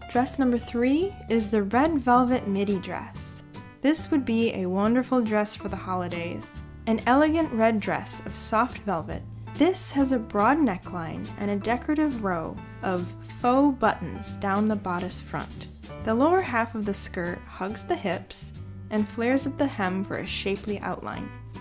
Dress number 3 is the red velvet midi dress. This would be a wonderful dress for the holidays. An elegant red dress of soft velvet. This has a broad neckline and a decorative row of faux buttons down the bodice front. The lower half of the skirt hugs the hips and flares at the hem for a shapely outline.